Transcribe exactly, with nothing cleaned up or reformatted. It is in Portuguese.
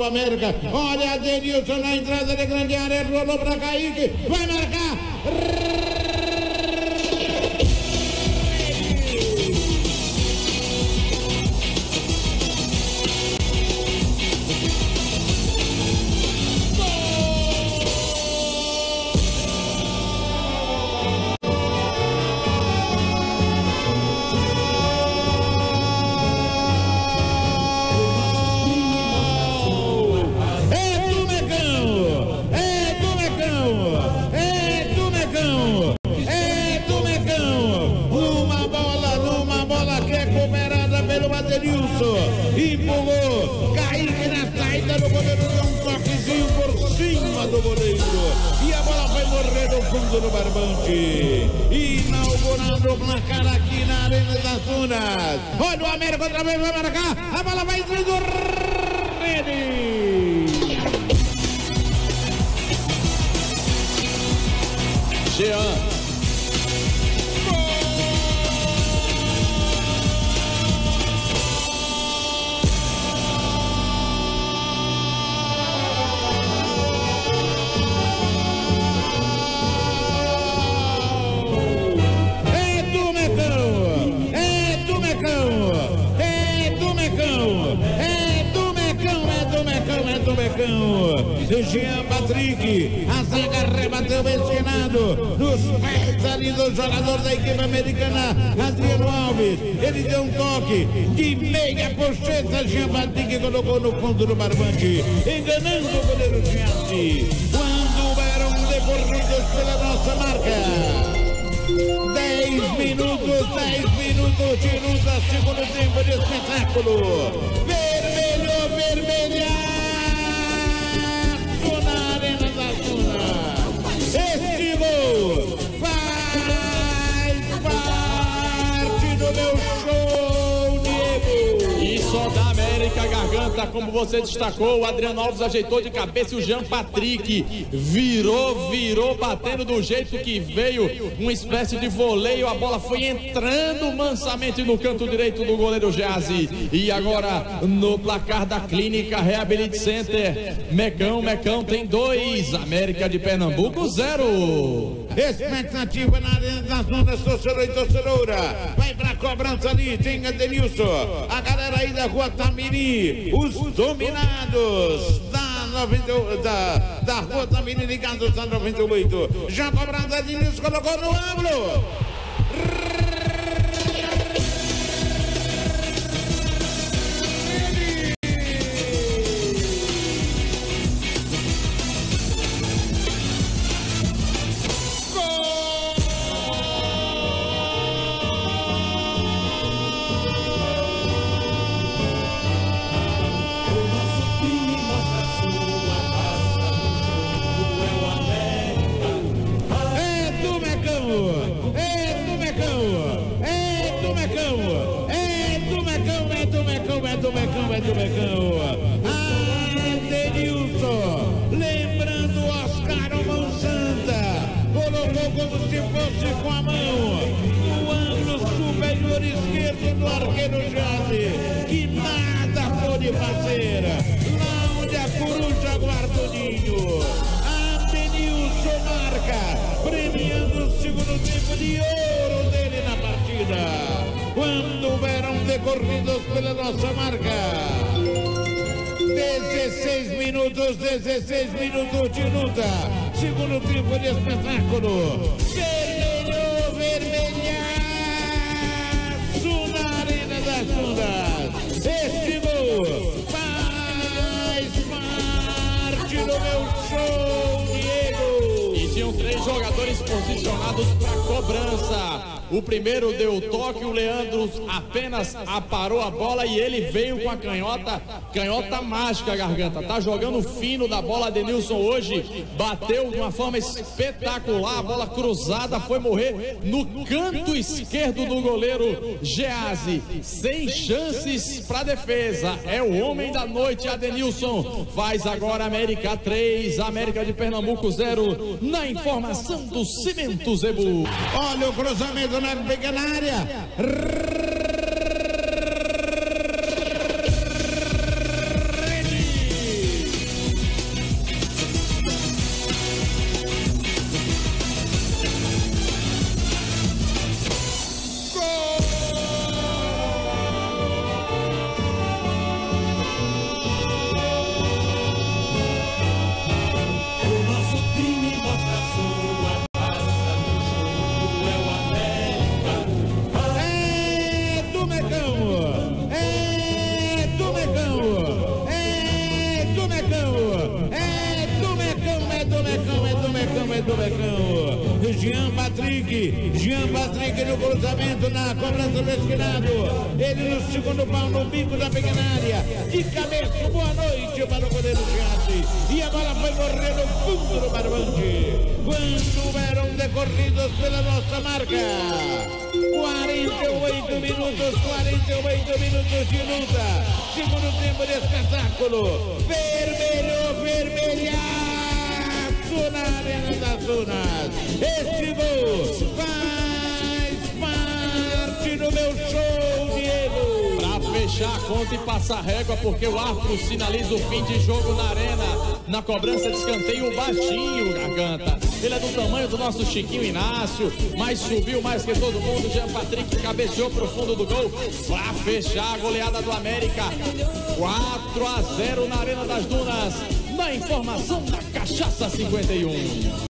do América. Olha, Adenilson na entrada da grande área, rolou para Kaique, vai marcar. Empurrou, Kaique na saída do goleiro, deu um toquezinho por cima do goleiro e a bola vai morrer no fundo do barbante. Inaugurando o placar aqui na Arena das Dunas. Olha o América outra vez, vai marcar, a bola vai entrando, rede. Jean. Jean Patrick, a zaga rebateu ensinado nos pés ali do jogador da equipe americana, Adriano Alves. Ele deu um toque de meia pocheta, Jean Patrick colocou no fundo do barbante, enganando o goleiro Gianni. Quando eram decorridos pela nossa marca, dez minutos, dez minutos de luta, segundo tempo de espetáculo. Vermelho, vermelha. Este gol faz parte do meu show, Diego. E só da América, Garganta, como você destacou, o Adriano Alves ajeitou de cabeça e o Jean Patrick virou, virou, batendo do jeito que veio, uma espécie de voleio, a bola foi entrando mansamente no canto direito do goleiro Geazi. E agora no placar da Clínica Rehabilit Center, Mecão, Mecão tem dois, América de Pernambuco zero. Expectativa na Arena das Dunas, torcedor e torcedora. Vai pra cobrança ali, tem Adenilson. A galera aí da Rua Tamiri, os dominados da, noventa, da, da Rua Tamiri, ligados da noventa e oito. Já cobrando, Adenilson colocou no ângulo. Do Mecão, é do Mecão. Adenilson, lembrando Oscar Mão Santa, colocou como se fosse com a mão no ângulo superior esquerdo do arqueiro Jade, que nada pôde fazer, lá onde a coruja guarda o ninho. Adenilson marca, premiando o segundo tempo de ouro dele na partida. Quando houveram decorridos pela nossa marca, dezesseis minutos, dezesseis minutos de luta, segundo tempo de espetáculo. Vermelho, vermelhaço na Arena das Dunas. Este gol faz parte do meu show, Diego. E tinham três jogadores posicionados para cobrança. O primeiro deu o toque, o Leandro apenas aparou a bola e ele veio com a canhota, canhota mágica, Garganta. Tá jogando fino da bola, Adenilson hoje bateu de uma forma espetacular, a bola cruzada foi morrer no canto esquerdo do goleiro Geazi. Sem chances para defesa, é o homem da noite, Adenilson. Faz agora América três, América de Pernambuco zero, na informação do Cimento Zebu. Olha o cruzamento na pequena área. Rede. do Becão. Jean Patrick, Jean Patrick no cruzamento, na cobrança do esquinado. Ele no segundo pau, no bico da pequena área. E cabeça, boa noite para o goleiro Giatti. E a bola foi morrer no fundo do barbante. Quando eram decorridos pela nossa marca. quarenta e oito minutos, quarenta e oito minutos de luta. Segundo tempo de espetáculo. Vermelho, vermelhaço na Arena das Dunas. Este gol faz parte do meu show, Diego. Pra fechar a conta e passar régua, porque o árbitro sinaliza o fim de jogo na arena. Na cobrança de escanteio, baixinho, Garganta. Ele é do tamanho do nosso Chiquinho Inácio, mas subiu mais que todo mundo. Jean Patrick cabeceou pro fundo do gol pra fechar a goleada do América. quatro a zero na Arena das Dunas. Na informação da Cachaça cinquenta e um.